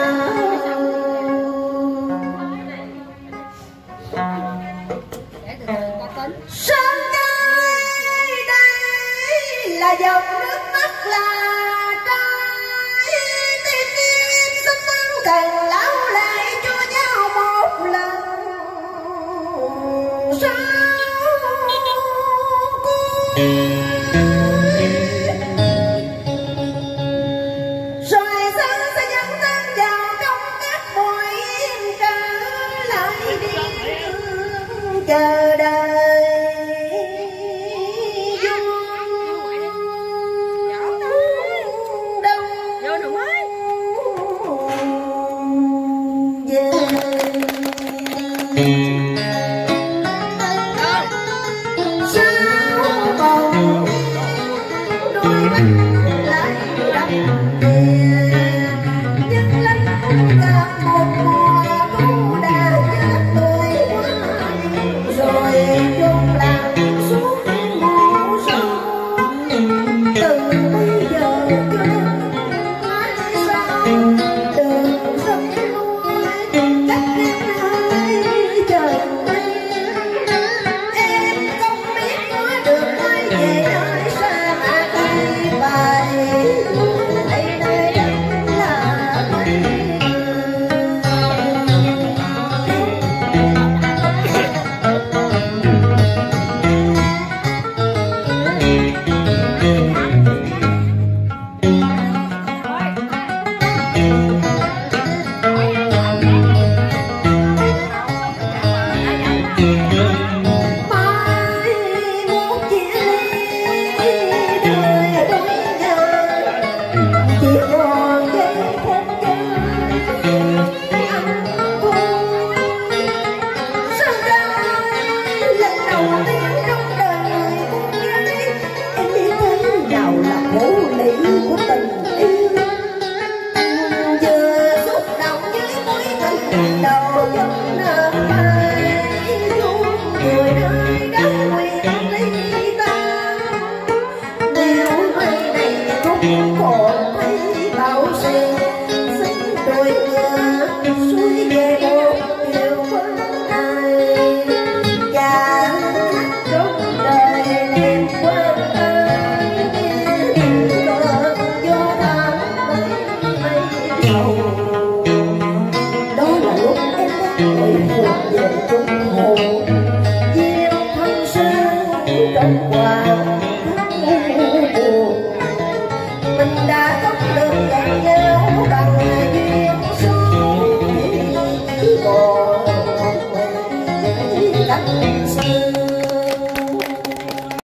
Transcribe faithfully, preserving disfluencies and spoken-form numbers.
Sơn trai đây là dòng nước mắt là trái tim em xin cần lão lại cho nhau một lần sau cuối. Rồi sân sẽ dẫn tên vào trong các buổi trở lại đi chờ đợi. Mình đã có được gặp nhau bằng duyên số.